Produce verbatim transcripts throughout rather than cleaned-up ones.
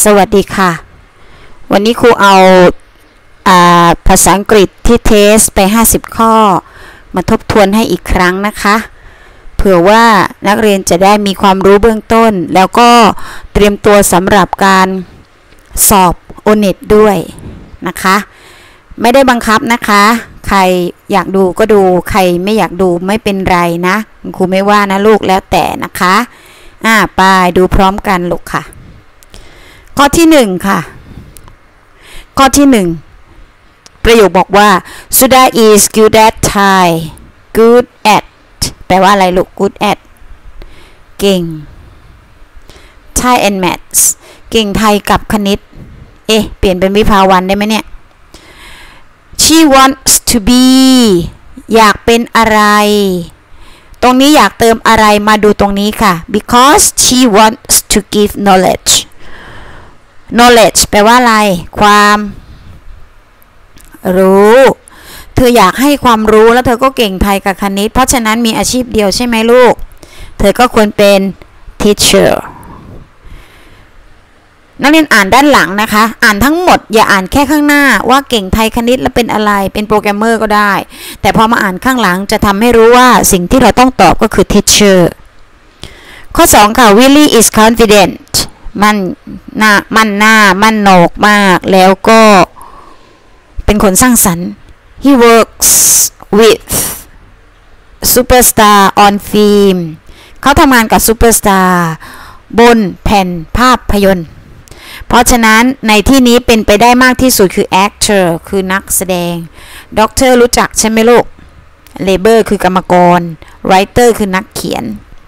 สวัสดีค่ะวันนี้ครูเอาอาภาษาอังกฤษที่เทสไปห้าสิบข้อมาทบทวนให้อีกครั้งนะคะเผื่อว่านักเรียนจะได้มีความรู้เบื้องต้นแล้วก็เตรียมตัวสำหรับการสอบ โอ เน็ต ด้วยนะคะไม่ได้บังคับนะคะใครอยากดูก็ดูใครไม่อยากดูไม่เป็นไรนะครูไม่ว่านะลูกแล้วแต่นะคะอ่าไปดูพร้อมกันลูกค่ะข้อที่หนึ่งค่ะข้อที่หนึ่งประโยคบอกว่า Sudha is good at Thai good at แปลว่าอะไรลูก good at เก่ง Thai and Maths เก่งไทยกับคณิตเอ๊ะเปลี่ยนเป็นวิภาวันได้ไหมเนี่ย She wants to be อยากเป็นอะไรตรงนี้อยากเติมอะไรมาดูตรงนี้ค่ะ because she wants to give knowledge knowledge แปลว่าอะไรความรู้เธออยากให้ความรู้แล้วเธอก็เก่งไทยกับคณิตเพราะฉะนั้นมีอาชีพเดียวใช่ไหมลูกเธอก็ควรเป็น teacher นักเรียนอ่านด้านหลังนะคะอ่านทั้งหมดอย่าอ่านแค่ข้างหน้าว่าเก่งไทยคณิตแล้วเป็นอะไรเป็นโปรแกรมเมอร์ก็ได้แต่พอมาอ่านข้างหลังจะทำให้รู้ว่าสิ่งที่เราต้องตอบก็คือ teacher ข้อสองค่ะ Willie is confident มันหน้ามันหน้ามันโหนกมากแล้วก็เป็นคนสร้างสรรค์ he works with superstar on film เขาทำงานกับซูเปอร์สตาร์บนแผ่นภาพยนตร์เพราะฉะนั้นในที่นี้เป็นไปได้มากที่สุดคือ actor คือนักแสดง doctor รู้จักใช่ไหมลูก labor คือกรรมกร writer คือนักเขียน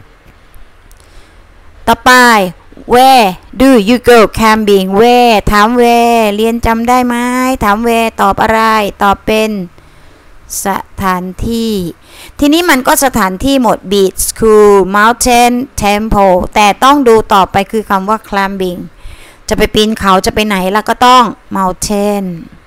ต่อไปWhere do you go camping Where ถาม Where เรียนจำได้ไหมถาม Where ตอบอะไรตอบเป็นสถานที่ทีนี้มันก็สถานที่หมด beach school mountain temple แต่ต้องดูต่อไปคือคำว่า climbing จะไปปีนเขาจะไปไหนแล้วก็ต้อง mountain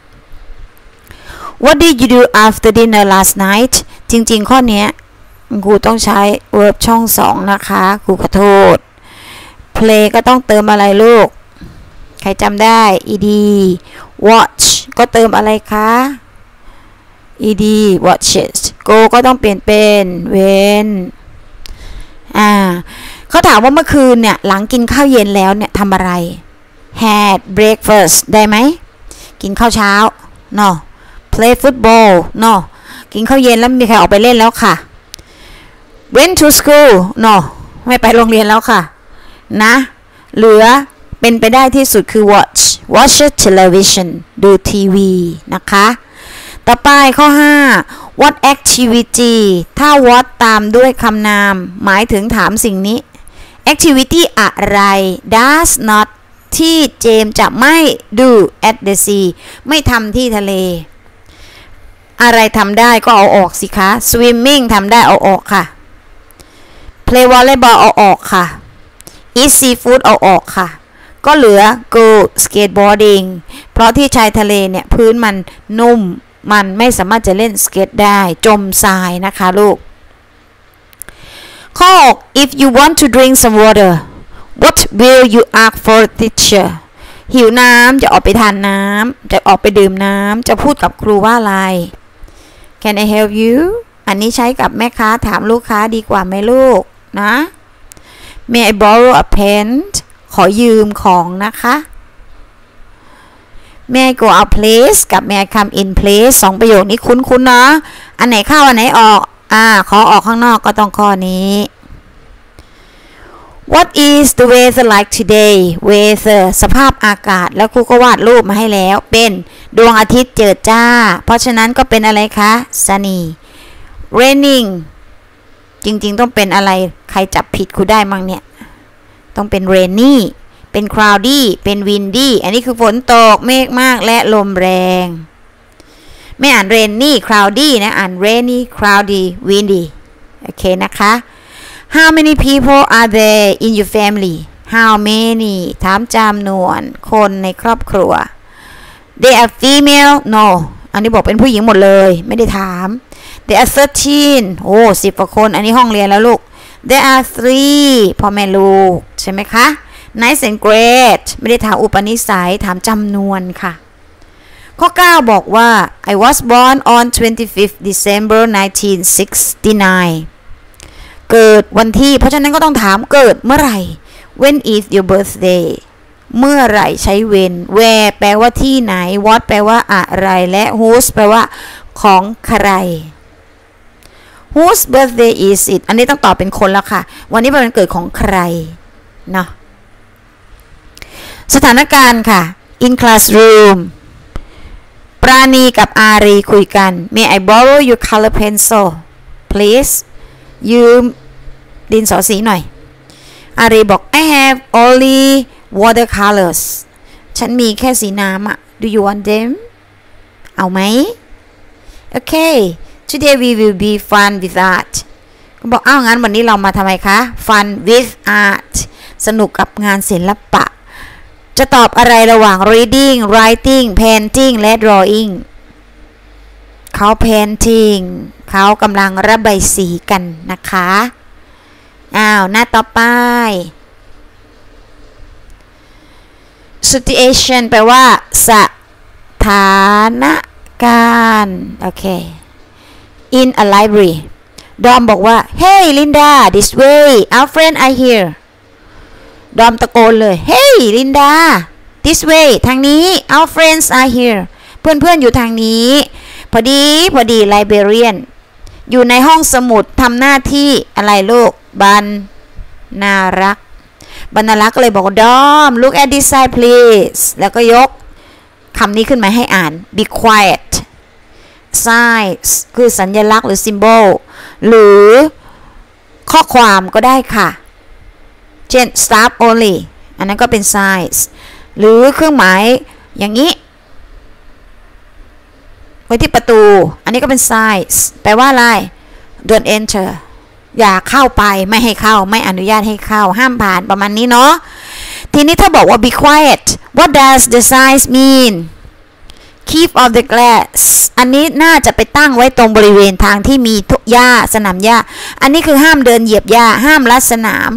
What did you do after dinner last night จริงๆข้อนี้ครูต้องใช้ verb ช่องสองนะคะครูขอโทษplay ก็ต้องเติมอะไรลูกใครจำได้ ed watch ก็เติมอะไรคะ ed watches go ก็ต้องเปลี่ยนเป็น when อ่าเขาถามว่าเมื่อคืนเนี่ยหลังกินข้าวเย็นแล้วเนี่ยทำอะไร had breakfast ได้ไหมกินข้าวเช้า no play football no กินข้าวเย็นแล้วมีใครออกไปเล่นแล้วค่ะ went to school no ไม่ไปโรงเรียนแล้วค่ะนะเหลือเป็นไปได้ที่สุดคือ watch watch television ดูทีวีนะคะต่อไปข้อห้า what activity ถ้า what ตามด้วยคำนามหมายถึงถามสิ่งนี้ activity อะไร does not ที่เจมจะไม่ do at the sea ไม่ทำที่ทะเลอะไรทำได้ก็เอาออกสิคะ swimming ทำได้เอาออกค่ะ play volleyball เอาออกค่ะeat seafood เอาออกค่ะก็เหลือ go skateboarding เพราะที่ชายทะเลเนี่ยพื้นมันนุ่มมันไม่สามารถจะเล่นสเก็ตได้จมทรายนะคะลูกข้อ if you want to drink some water what will you ask for teacher หิวน้ำจะออกไปทานน้ำจะออกไปดื่มน้ำจะพูดกับครูว่าอะไร Can I help you อันนี้ใช้กับแม่ค้าถามลูกค้าดีกว่าไหมลูกนะ May I borrow a pen ขอยืมของนะคะ May I go out please กับ May I come in please สองประโยคนี้คุ้นๆเนาะอันไหนเข้าอันไหนออกอ่าขอออกข้างนอกก็ต้องข้อนี้ What is the weather like today weather สภาพอากาศแล้วครูก็วาดรูปมาให้แล้วเป็นดวงอาทิตย์เจิดจ้าเพราะฉะนั้นก็เป็นอะไรคะ sunny rainingจริงๆต้องเป็นอะไรใครจับผิดครูได้มั้งเนี่ยต้องเป็น rainy เป็น cloudy เป็น windy อันนี้คือฝนตกเมฆมากและลมแรงไม่อ่าน rainy cloudy นะอ่าน rainy cloudy windy โอเคนะคะ How many people are there in your family How many ถามจำนวนคนในครอบครัว They are female No อันนี้บอกเป็นผู้หญิงหมดเลยไม่ได้ถาม There are thirteen โอ้สิบกว่าคนอันนี้ห้องเรียนแล้วลูก There are three พ่อแม่ลูกใช่ไหมคะ nice and great ไม่ได้ถามอุปนิสัยถามจำนวนค่ะข้อเก้าบอกว่า I was born on twenty-fifth December nineteen sixty-nine เกิดวันที่เพราะฉะนั้นก็ต้องถามเกิดเมื่อไหร่ When is your birthday เมื่อไหร่ใช้ when where แปลว่าที่ไหน what แปลว่าอะไรและ whose แปลว่าของใคร whose birthday is it อันนี้ต้องตอบเป็นคนแล้วค่ะวันนี้เป็นวันเกิดของใครเนาะสถานการณ์ค่ะ in classroom ปราณีกับอารีคุยกัน May I borrow your color pencil please ยืมดินสอสีหน่อยอารีบอก I have only watercolors ฉันมีแค่สีน้ำอะ Do you want them เอาไหม Okay today we will be fun with art ก็บอกอ้าวงั้นวันนี้เรามาทำไมคะ Fun with art สนุกกับงานศิลปะจะตอบอะไรระหว่าง reading writing painting และ drawing เขา painting เขากำลังระบายสีกันนะคะอ้าวหน้าต่อไป situation แปลว่าสถานการณ์โอเค in a library ดอมบอกว่า Hey Linda this way our friends are here ดอมตะโกนเลย Hey Linda this way ทางนี้ our friends are here เพื่อนๆอยู่ทางนี้พอดีพอดี librarian อยู่ในห้องสมุดทำหน้าที่อะไรลูกบรรณารักษ์บรรณารักษ์เลยบอกดอม look at this side please แล้วก็ยกคำนี้ขึ้นมาให้อ่าน be quiet signs คือสัญลักษณ์หรือ symbol หรือข้อความก็ได้ค่ะเช่น stop only อันนั้นก็เป็น signs หรือเครื่องหมายอย่างนี้ไว้ที่ประตูอันนี้ก็เป็น signs แปลว่าอะไร don't enter อย่าเข้าไปไม่ให้เข้าไม่อนุญาตให้เข้าห้ามผ่านประมาณนี้เนาะทีนี้ถ้าบอกว่า be quiet what does the signs mean keep off the grass อันนี้น่าจะไปตั้งไว้ตรงบริเวณทางที่มีหญ้าสนามหญ้าอันนี้คือห้ามเดินเหยียบหญ้าห้ามลัดสนาม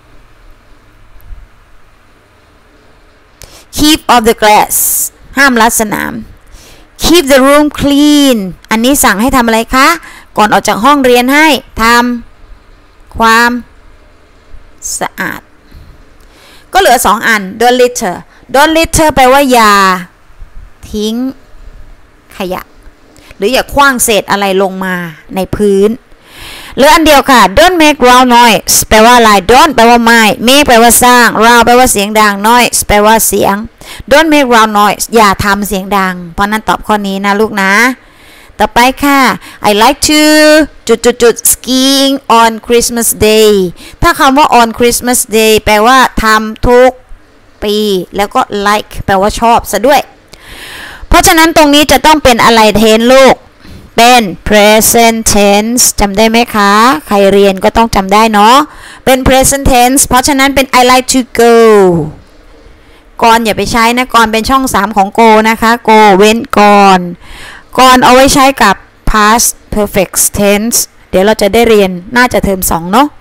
keep off the grass ห้ามลัดสนาม keep the room clean อันนี้สั่งให้ทำอะไรคะก่อนออกจากห้องเรียนให้ทำความสะอาดก็เหลือสองอัน don't litter don't litter แปลว่าอย่าทิ้งขยะหรืออย่าคว้างเศษอะไรลงมาในพื้นหรืออันเดียวค่ะ don't make loud noise แปลว่าอะไร don't แปลว่าไม่ make แปลว่าสร้าง loud แปลว่าเสียงดัง noise แปลว่าเสียง don't make loud noise อย่าทำเสียงดังเพราะนั้นตอบข้อนี้นะลูกนะต่อไปค่ะ I like to จุดจุดจุด skiing on Christmas Day ถ้าคำว่า on Christmas Day แปลว่าทำทุกปีแล้วก็ like แปลว่าชอบซะด้วยเพราะฉะนั้นตรงนี้จะต้องเป็นอะไรเทนลูกเป็น present tense จำได้ไหมคะใครเรียนก็ต้องจำได้เนาะเป็น present tense เพราะฉะนั้นเป็น I like to go ก่อนอย่าไปใช้นะก่อนเป็นช่องสามของ go นะคะ go เว้นก่อนก่อนเอาไว้ใช้กับ past perfect tense เดี๋ยวเราจะได้เรียนน่าจะเทอมสองเนาะ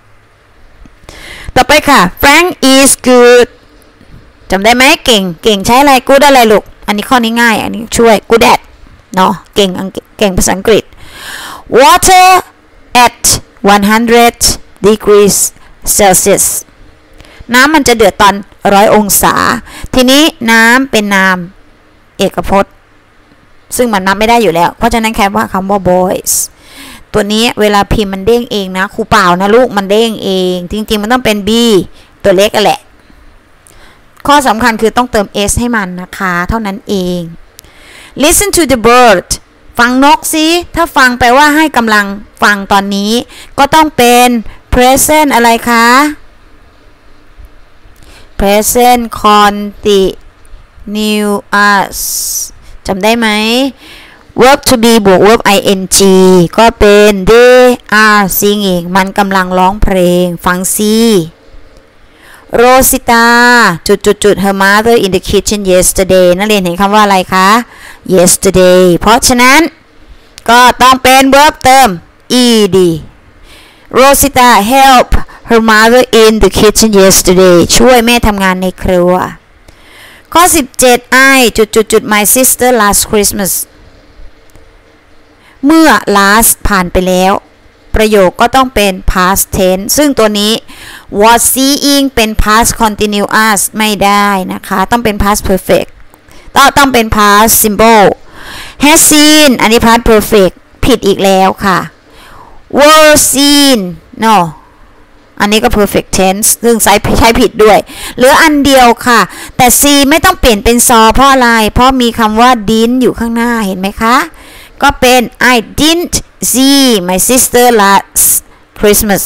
ต่อไปค่ะ Frank is good จำได้ไหมเก่งเก่งใช้อะไร good อะไรลูกอันนี้ข้อนี้ง่ายอันนี้ช่วย good at เนาะเก่งเก่งภาษาอังกฤษ water at one hundred degrees Celsius น้ำมันจะเดือดตอนร้อยองศาทีนี้น้ำเป็นนามเอกพจน์ซึ่งมันนับไม่ได้อยู่แล้วเพราะฉะนั้นแค่ว่าคำว่า boys ตัวนี้เวลาพิมพ์มันเด้งเองนะครูเปล่านะลูกมันเด้งเองจริงๆมันต้องเป็น b ตัวเล็กกันแหละข้อสำคัญคือต้องเติม s ให้มันนะคะเท่านั้นเอง listen to the bird ฟังนกสิถ้าฟังแปลว่าให้กำลังฟังตอนนี้ก็ต้องเป็น present อะไรคะ present continuous จำได้ไหม verb to be บวก verb ing ก็เป็น they are singing มันกำลังร้องเพลงฟังสิโรสิตาจุดจุดจุด her mother in the kitchen yesterday นักเรียนเห็นคำว่าอะไรคะ yesterday เพราะฉะนั้นก็ต้องเป็น verb เติม ed Rosita help her mother in the kitchen yesterday ช่วยแม่ทำงานในครัวข้อสิบเจ็ด I จุดจุดจุด my sister last Christmas เมื่อ last ผ่านไปแล้วประโยคก็ต้องเป็น past tense ซึ่งตัวนี้ was seeing เป็น past continuous ไม่ได้นะคะต้องเป็น past perfect ต้องต้องเป็น past simple has seen อันนี้ past perfect ผิดอีกแล้วค่ะ were seen no อันนี้ก็ perfect tense ซึ่งใช้ใช้ผิดด้วยเหลืออันเดียวค่ะแต่ see ไม่ต้องเปลี่ยนเป็น saw เพราะอะไรเพราะมีคำว่า didn't อยู่ข้างหน้าเห็นไหมคะก็เป็น I didn't see my sister last Christmas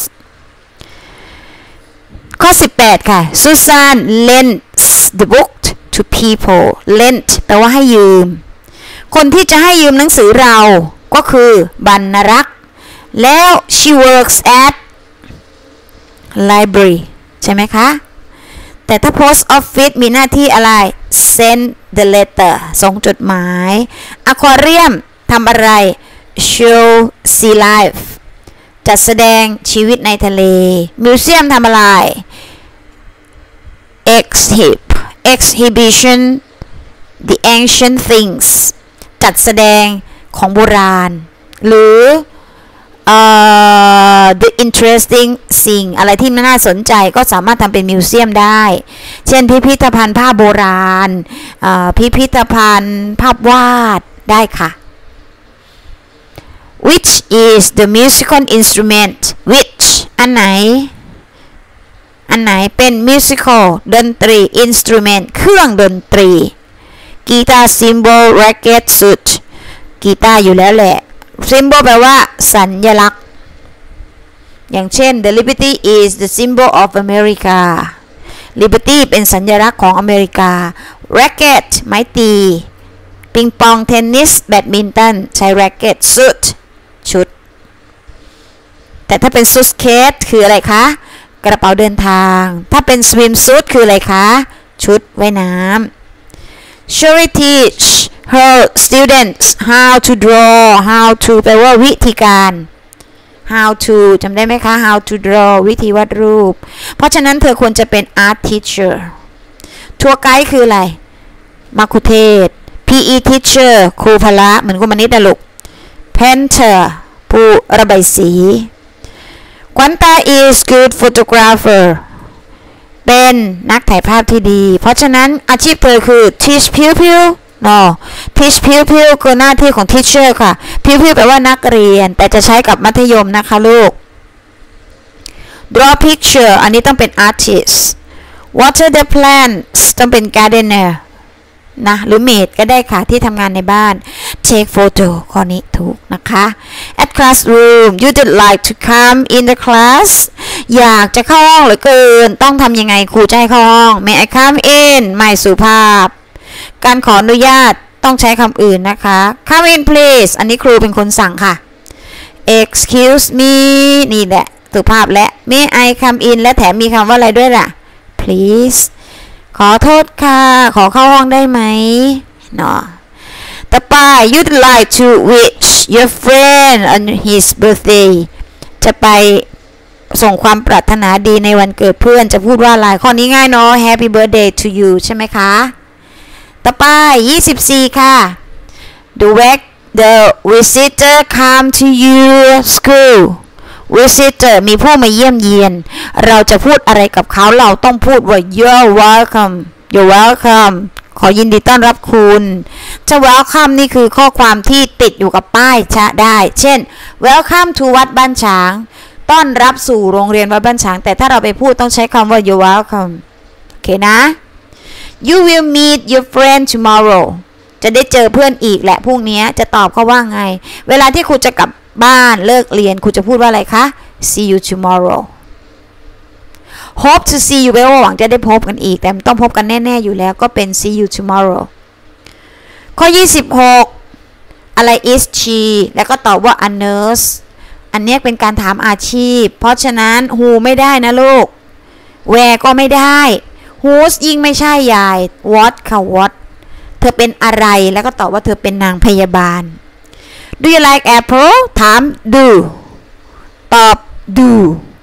ข้อสิบแปดค่ะ Susan lends the book to people lend แปลว่าให้ยืมคนที่จะให้ยืมหนังสือเราก็คือบรรณรักษ์แล้ว she works at library ใช่ไหมคะแต่ถ้า post office มีหน้าที่อะไร send the letter ส่งจดหมาย aquarium ทำอะไร show sea life จัดแสดงชีวิตในทะเล museum ทำอะไร exhibit exhibition the ancient things จัดแสดงของโบราณหรือ uh, the interesting thing อะไรที่น่าสนใจก็สามารถทำเป็นมิวเซียมได้เช่นพิพิธภัณฑ์ภาพโบราณพิพิธภัณฑ์ภาพวาดได้ค่ะ which is the musical instrument which อันไหนอันไหนเป็น musical ดนตรี instrument เครื่องดนตรีกีตาร์ symbol racket suit กีตาร์อยู่แล้วแหละ symbol แปลว่าสัญลักษณ์อย่างเช่น the liberty is the symbol of America liberty เป็นสัญลักษณ์ของอเมริกา racket ไม้ตีปิงปองเทนนิสแบดมินตันใช้ racket suit ชุดแต่ถ้าเป็น suitcase คืออะไรคะกระเป๋าเดินทางถ้าเป็น swimsuit คืออะไรคะชุดว่ายน้ำ Shuri teach her students how to draw how to แปลว่าวิธีการ how to จำได้ไหมคะ how to draw วิธีวาดรูปเพราะฉะนั้นเธอควรจะเป็น art teacher ทัวร์ไกด์คืออะไรมัคคุเทศ พี อี teacher ครูพละเหมือนกุมนิตนะลูก painter ผู้ระบายสีQuanta is good photographer เป็นนักถ่ายภาพที่ดีเพราะฉะนั้นอาชีพเธอคือ teach pupil no teach pupil คือหน้าที่ของ teacher ค่ะ pupil แปลว่านักเรียนแต่จะใช้กับมัธยมนะคะลูก draw picture อันนี้ต้องเป็น artist water the plants ต้องเป็น gardener นะหรือ maid ก็ได้ค่ะที่ทำงานในบ้าน take photo ข้อนี้ถูกนะคะ at classroom you would like to come in the class อยากจะเข้าห้องเหลือเกินต้องทำยังไงครูจะให้เข้าห้อง may I come in ไม่สุภาพการขออนุญาตต้องใช้คำอื่นนะคะ come in please อันนี้ครูเป็นคนสั่งค่ะ excuse me นี่แหละสุภาพและ may I come in และแถมมีคำว่าอะไรด้วยล่ะ pleaseขอโทษค่ะขอเข้าห้องได้ไหมเนาะต่อไป you'd like to wish your friend on his birthday จะไปส่งความปรารถนาดีในวันเกิดเพื่อนจะพูดว่าอะไรข้อนี้ง่ายเนาะ happy birthday to you ใช่ไหมคะต่อไปยี่สิบสี่ค่ะ the way the visitor come to your school visitor มีผู้มาเยี่ยมเยียนเราจะพูดอะไรกับเขาเราต้องพูดว่า you're welcome you're welcome ขอยินดีต้อนรับคุณจะ welcome นี่คือข้อความที่ติดอยู่กับป้ายชะได้เช่น welcome to วัดบ้านฉางต้อนรับสู่โรงเรียนวัดบ้านฉางแต่ถ้าเราไปพูดต้องใช้คำว่า you're welcome โอเคนะ you will meet your friend tomorrow จะได้เจอเพื่อนอีกแหละพรุ่งนี้จะตอบเขาว่าไงเวลาที่คุณจะกลับบ้านเลิกเรียนคุณจะพูดว่าอะไรคะ see you tomorrow hope to see you แปลว่าหวังจะได้พบกันอีกแต่ต้องพบกันแน่ๆอยู่แล้วก็เป็น see you tomorrow ข้อยี่สิบหกอะไร is she แล้วก็ตอบว่า a nurse อันนี้เป็นการถามอาชีพเพราะฉะนั้น who ไม่ได้นะลูก where ก็ไม่ได้ whose ยิ่งไม่ใช่ยาย what ค่ะ what เธอเป็นอะไรแล้วก็ตอบว่าเธอเป็นนางพยาบาลDo you like apple ถาม do ตอบ do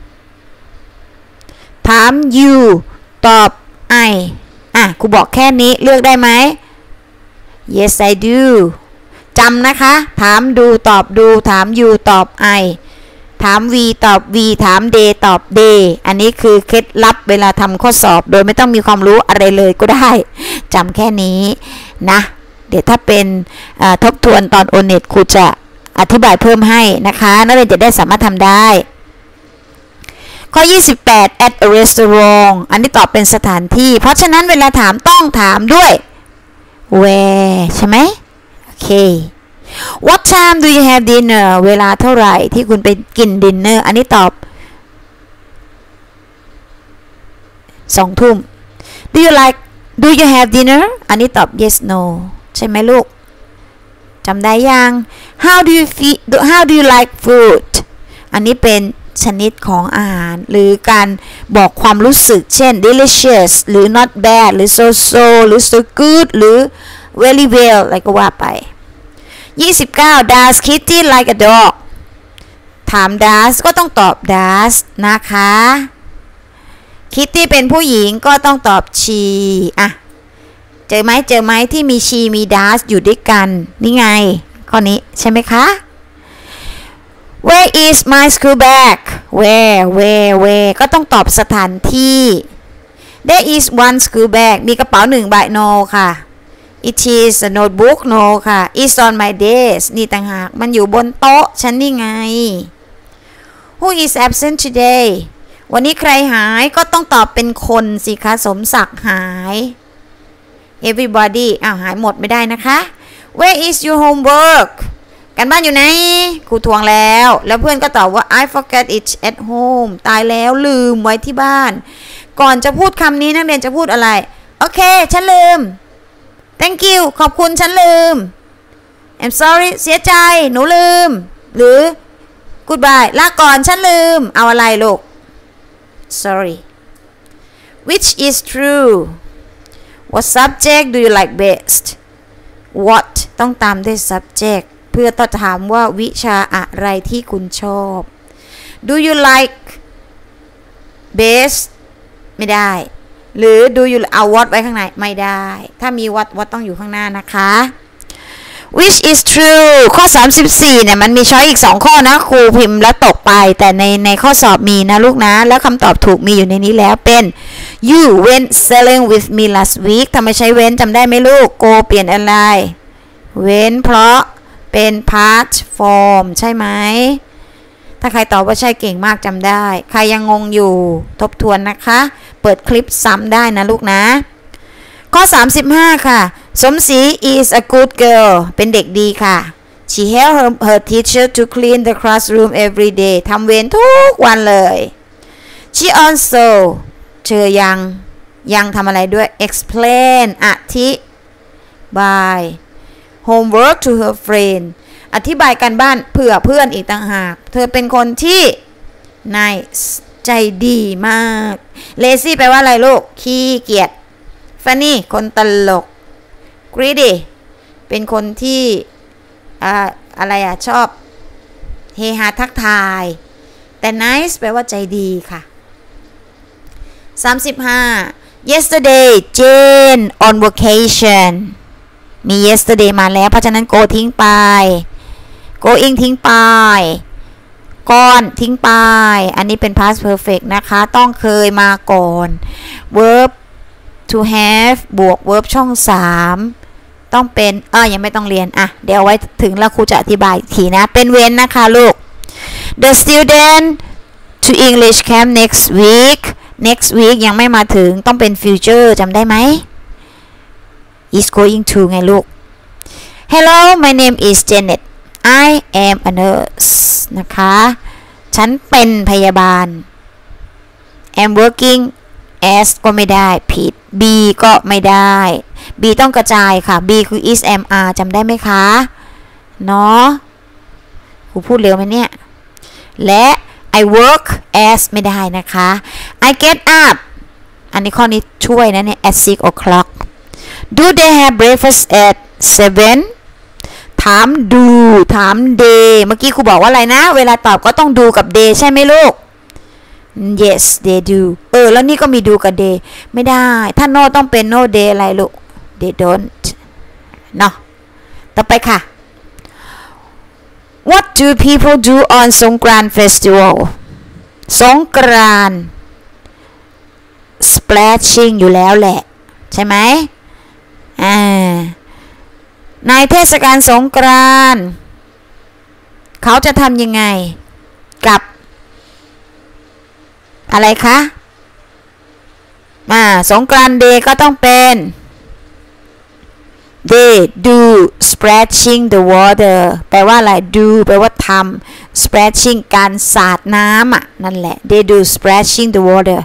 ถาม you ตอบ I อ่ะครูบอกแค่นี้เลือกได้ไหม yes I do จำนะคะถาม do ตอบ do ถาม you ตอบ I ถาม we ตอบ we ถาม they ตอบ they อันนี้คือเคล็ดลับเวลาทำข้อสอบโดยไม่ต้องมีความรู้อะไรเลยก็ได้จำแค่นี้นะเดี๋ยวถ้าเป็นทบทวนตอนโอเน็ตครูจะอธิบายเพิ่มให้นะคะนักเรียนจะได้สามารถทำได้ข้อยี่สิบแปด at a restaurant อันนี้ตอบเป็นสถานที่เพราะฉะนั้นเวลาถามต้องถามด้วย where ใช่ไหมโอเค what time do you have dinner เวลาเท่าไหร่ที่คุณไปกินดินเนอร์อันนี้ตอบสองทุ่ม do you like do you have dinner อันนี้ตอบ yes no ใช่ไหมลูกจำได้ยัง how do you feel how do you like food อันนี้เป็นชนิดของอาหารหรือการบอกความรู้สึกเช่น delicious หรือ not bad หรือ so so หรือ so good หรือ very well อะไรก็ว่าไปยี่สิบเก้า does Kitty like a dog ถาม does ก็ต้องตอบ does นะคะ Kitty เป็นผู้หญิงก็ต้องตอบ she อ่ะเจอไหมเจอไหมที่มี she มี does อยู่ด้วยกันนี่ไงข้อนี้ใช่ไหมคะ Where is my school bag Where Where Where ก็ต้องตอบสถานที่ There is one school bag มีกระเป๋าหนึ่งใบ no ค่ะ It is a notebook no ค่ะ It's on my desk นี่ต่างหากมันอยู่บนโต๊ะฉันนี่ไง Who is absent today วันนี้ใครหายก็ต้องตอบเป็นคนสิคะสมศักดิ์หาย Everybody อ้าวหายหมดไม่ได้นะคะ Where is your homeworkกันบ้านอยู่ไหนครูทวงแล้วแล้วเพื่อนก็ตอบว่า I forget it at home ตายแล้วลืมไว้ที่บ้านก่อนจะพูดคำนี้นักเรียนจะพูดอะไรโอเคฉันลืม thank you ขอบคุณฉันลืม I'm sorry เสียใจหนูลืมหรือ goodbye ลาก่อนฉันลืมเอาอะไรลูก sorry which is true what subject do you like best what ต้องตามด้วย subjectเพื่อต้องถามว่าวิชาอะไรที่คุณชอบ Do you like best ไม่ได้หรือ Do you เอา what ไว้ข้างในไม่ได้ถ้ามี what what ต้องอยู่ข้างหน้านะคะ Which is true ข้อสามสิบสี่เนี่ยมันมีช้อยอีกสองข้อนะครูพิมพ์แล้วตกไปแต่ในในข้อสอบมีนะลูกนะแล้วคำตอบถูกมีอยู่ในนี้แล้วเป็น You went sailing with me last week ทำไมใช้เว้นจำได้ไหมลูก go เปลี่ยนอะไรเว้นเพราะเป็น past form ใช่ไหมถ้าใครตอบว่าใช่เก่งมากจำได้ใครยังงงอยู่ทบทวนนะคะเปิดคลิปซ้ำได้นะลูกนะข้อสามสิบห้าค่ะสมศรี is a good girl เป็นเด็กดีค่ะ she helped her, her teacher to clean the classroom every day ทำเวรทุกวันเลย she also เธอยังยังทำอะไรด้วย explain อธิบาย homework to her friend อธิบายการบ้านเผื่อเพื่อนอีกต่างหากเธอเป็นคนที่ nice ใจดีมาก lazy แปลว่าอะไรลูกขี้เกียจ funny คนตลก greedy เป็นคนที่อ่าอะไรอ่ะชอบเฮฮาทักทายแต่ nice แปลว่าใจดีค่ะสามสิบห้า yesterday Jane on vacation มี yesterday มาแล้วเพราะฉะนั้น go ทิ้งไป going ทิ้งไปก่อนทิ้งไปอันนี้เป็น past perfect นะคะต้องเคยมาก่อน verb to have บวก verb ช่องสามต้องเป็นเออยังไม่ต้องเรียนอ่ะเดี๋ยวไว้ถึงแล้วครูจะอธิบายอีกทีนะเป็นเว้นนะคะลูก the student to English camp next week next week ยังไม่มาถึงต้องเป็น future จำได้ไหม is going to ไงลูก hello my name is Janet I am a nurse นะคะฉันเป็นพยาบาล am working as ก็ไม่ได้ผิด b ก็ไม่ได้ b ต้องกระจายค่ะ b คือ is am are จำได้ไหมคะเนาะครูพูดเร็วไหมเนี่ยและ I work as ไม่ได้นะคะ I get up อันนี้ข้อนี้ช่วยนะเนี่ย at six o'clock do they have breakfast at seven ทามดูถาม they เมื่อกี้ครูบอกว่าอะไรนะเวลาตอบก็ต้องดูกับ they ใช่ไหมลูก yes they do เออแล้วนี่ก็มีดูกับ they ไม่ได้ถ้า no ต้องเป็น no they อะไรลูก they don't เนาะต่อไปค่ะ What do people do on Songkran Festival สงกรานต์ splashing อยู่แล้วแหละใช่ไหมอ่าในเทศกาลสงกรานต์เขาจะทำยังไงกับอะไรคะอ่าสงกรานต์เดย์ก็ต้องเป็น they do splashing the water แปลว่าอะไร do แปลว่าทำ splashing การสาดน้ำอ่ะนั่นแหละ they do splashing the water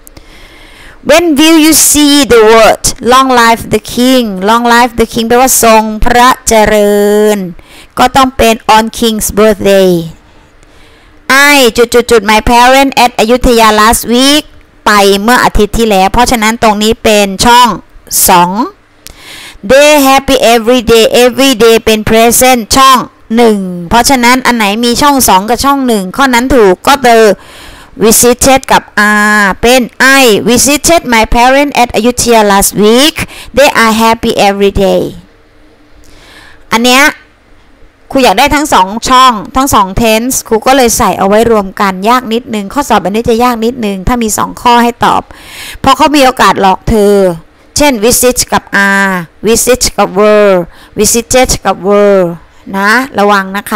When will you see the word long life the king long life the king แปลว่าทรงพระเจริญก็ต้องเป็น on king's birthday I จุดจุดจุด my parent at อยุธยา last week ไปเมื่ออาทิตย์ที่แล้วเพราะฉะนั้นตรงนี้เป็นช่องสอง they happy every day every day เป็น present ช่องหนึ่งเพราะฉะนั้นอันไหนมีช่องสองกับช่องหนึ่งข้อนั้นถูกก็เตอvisited กับ are เป็น I visited my parents at Ayutthaya last week they are happy every day อันเนี้ยครูอยากได้ทั้งสองช่องทั้งสอง tense ครูก็เลยใส่เอาไว้รวมกันยากนิดนึงข้อสอบอันนี้จะยากนิดนึงถ้ามีสองข้อให้ตอบเพราะเขามีโอกาสหลอกเธอเช่น visit กับ are visit กับ were visited กับ were นะระวังนะคะ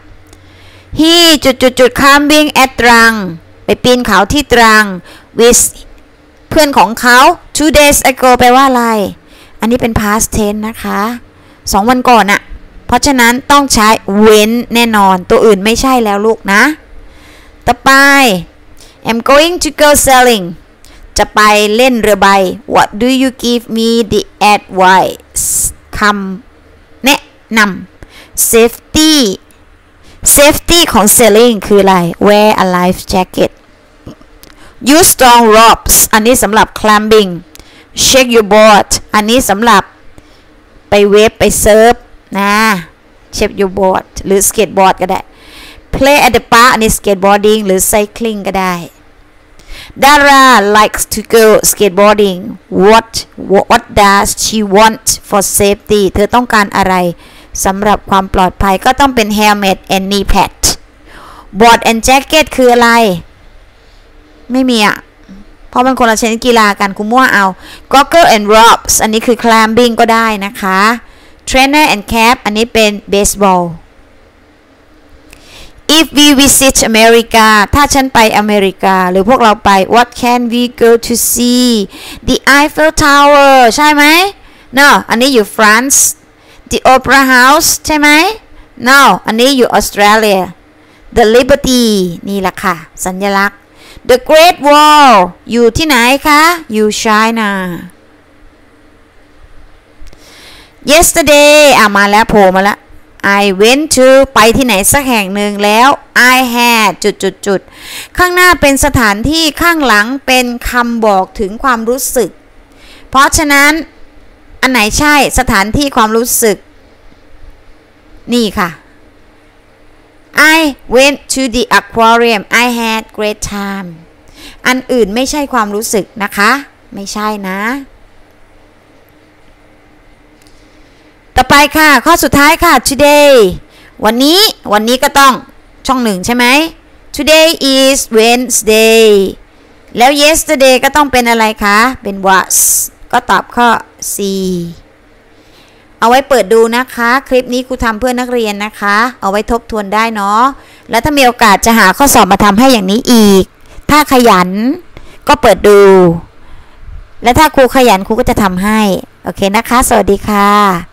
he จุดจุดจุด climbing at ตรังไปปีนเขาที่ตรัง with เพื่อนของเขา two days ago แปลว่าอะไรอันนี้เป็น past tense นะคะสองวันก่อนอะเพราะฉะนั้นต้องใช้ when แน่นอนตัวอื่นไม่ใช่แล้วลูกนะต่อไป I'm going to go sailing จะไปเล่นเรือใบ What do you give me the advice คำแนะนำ safety safety ของ sailing คืออะไร wear a life jacket use strong ropes อันนี้สำหรับ climbing shake your board อันนี้สำหรับไปเวฟไปเซิร์ฟนะ shake your board หรือ skateboard ก็ได้ play at the park อันนี้ skateboarding หรือ cycling ก็ได้ Dara likes to go skateboarding what what does she want for safety เธอต้องการอะไรสำหรับความปลอดภัยก็ต้องเป็น helmet and knee pad board and jacket คืออะไรไม่มีอ่ะเพราะมันคนละชนิดกีฬากันกูมั่วเอา goggle and ropes อันนี้คือ climbing ก็ได้นะคะ trainer and cap อันนี้เป็น baseball if we visit America ถ้าฉันไปอเมริกาหรือพวกเราไป what can we go to see the Eiffel Tower ใช่ไหม no อันนี้อยู่ France the Opera House ใช่ไหม no อันนี้อยู่ Australia the Liberty นี่แหละค่ะสัญลักษณ์ the Great Wall อยู่ที่ไหนคะอยู่ China yesterday อ่ะมาแล้วโผล่มาแล้ว I went to ไปที่ไหนสักแห่งหนึ่งแล้ว I had จุดจุดจุดข้างหน้าเป็นสถานที่ข้างหลังเป็นคำบอกถึงความรู้สึกเพราะฉะนั้นอันไหนใช่สถานที่ความรู้สึกนี่ค่ะ I went to the aquarium I had great time อันอื่นไม่ใช่ความรู้สึกนะคะไม่ใช่นะต่อไปค่ะข้อสุดท้ายค่ะ today วันนี้วันนี้ก็ต้องช่องหนึ่งใช่ไหม today is Wednesday แล้ว yesterday ก็ต้องเป็นอะไรคะเป็น was ก็ตอบข้อ C เอาไว้เปิดดูนะคะคลิปนี้ครูทำเพื่อนักเรียนนะคะเอาไว้ทบทวนได้เนาะแล้วถ้ามีโอกาสจะหาข้อสอบมาทำให้อย่างนี้อีกถ้าขยันก็เปิดดูและถ้าครูขยันครูก็จะทำให้โอเคนะคะสวัสดีค่ะ